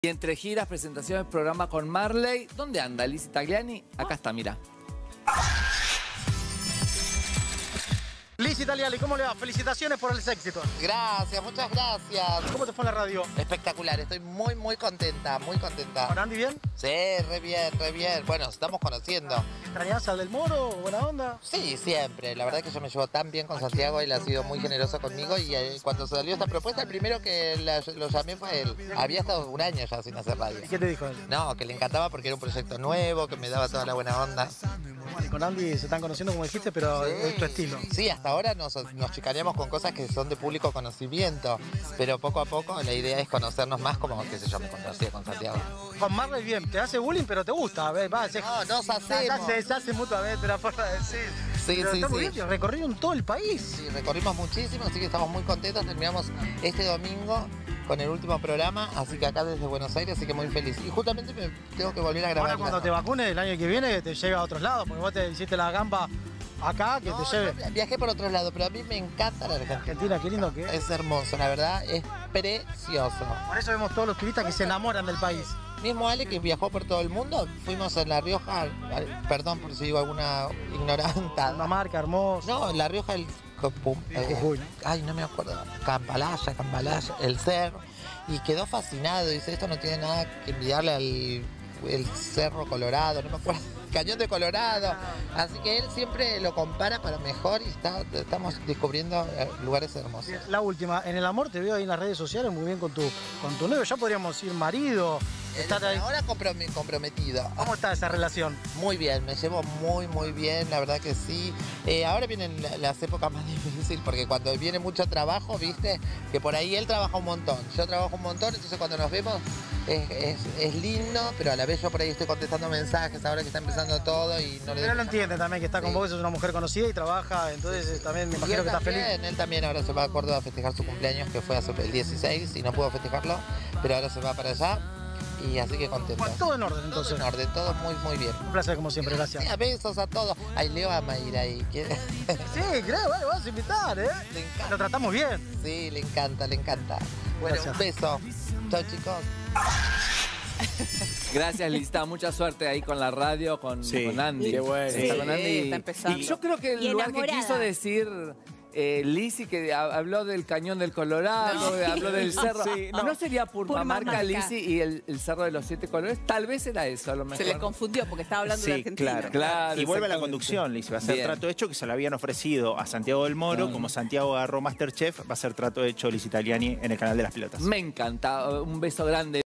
Y entre giras, presentaciones, programa con Marley. ¿Dónde anda Lizzy Tagliani? Acá está, mira. Lizzy Tagliani, ¿cómo le va? Felicitaciones por los éxitos. Gracias, muchas gracias. ¿Cómo te fue en la radio? Espectacular, estoy muy contenta, muy contenta. ¿Con Andy bien? Sí, re bien, re bien. Bueno, nos estamos conociendo. ¿Extrañás al del Moro? ¿Buena onda? Sí, siempre. La verdad que yo me llevo tan bien con Santiago, él ha sido muy generoso conmigo y cuando salió esta propuesta, el primero que lo llamé fue él. Había estado un año ya sin hacer radio. ¿Y qué te dijo él? No, que le encantaba porque era un proyecto nuevo, que me daba toda la buena onda. Y con Andy se están conociendo, como dijiste, pero Sí. es tu estilo. Sí, hasta ahora nos chicaneamos con cosas que son de público conocimiento, pero poco a poco la idea es conocernos más como, qué sé yo, me conocí con Santiago. Con Marley bien, te hace bullying, pero te gusta. A ver, va, No, nos hacemos. se hace mutuamente la forma de decir. Sí, Pero sí, está muy sí. bien, recorrieron todo el país. Sí, recorrimos muchísimo, así que estamos muy contentos. Terminamos este domingo con el último programa, así que acá desde Buenos Aires, así que muy feliz. Y justamente me tengo que volver a grabar. Ahora cuando te vacunes el año que viene te lleve a otros lados, porque vos te hiciste la gamba acá, que te lleve. No, viajé por otro lado, pero a mí me encanta la Argentina. Argentina, qué lindo que es. Es hermoso, la verdad, es precioso. Por eso vemos todos los turistas que se enamoran del país. Mismo Ale, que viajó por todo el mundo, fuimos en La Rioja, perdón por si digo alguna ignoranta. Una marca hermosa. No, en La Rioja el Jujuy, ¿no? ay, no me acuerdo. Cambalaya, el cerro. Y quedó fascinado. Dice, esto no tiene nada que envidiarle al el Cerro Colorado, no me acuerdo. Cañón de Colorado. Así que él siempre lo compara para mejor y estamos descubriendo lugares hermosos. La última, en el amor te veo ahí en las redes sociales muy bien con tu novio. Ya podríamos decir marido. Estar ahí. Ahora comprometido. ¿Cómo está esa relación? Muy bien, me llevo muy bien, la verdad que sí. Ahora vienen las épocas más difíciles porque cuando viene mucho trabajo, viste, que por ahí él trabaja un montón, yo trabajo un montón, entonces cuando nos vemos es lindo, pero a la vez yo por ahí estoy contestando mensajes ahora que está empezando todo y no le... Pero él lo entiende también, que está con vos, que sos una mujer conocida y trabaja, entonces también me imagino que está feliz. Él también ahora se va a Córdoba a festejar su cumpleaños, que fue hace el 16 y no pudo festejarlo, pero ahora se va para allá. Y así que contento. Bueno, todo en orden entonces. Todo en orden, todo muy bien. Un placer como siempre, gracias. Sí, a besos a todos. Ay, Leo ama ir ahí. Sí, creo, vale, vamos a invitar, ¿eh? Le encanta. Lo tratamos bien. Sí, le encanta. Bueno, Gracias. un beso. Chao, chicos. Gracias, Lizzy. Mucha suerte ahí con la radio, con Andy. Qué bueno. Está con Andy. Está empezando. Y yo creo que el Y lugar que enamorada. quiso decir Lizzy, que habló del Cañón del Colorado, habló del cerro. Sí, no sería Purmamarca. Purmamarca, Lizzy, y el Cerro de los 7 Colores. Tal vez era eso, a lo mejor. Se le confundió porque estaba hablando de Sí, Argentina. Claro, y vuelve a la exactamente. conducción, Lizzy. Va a ser Bien. trato hecho que se lo habían ofrecido a Santiago del Moro. Ah. Como Santiago agarró Masterchef, va a ser trato hecho Lizzy Tagliani en el canal de las Pelotas. Me encanta. Un beso grande.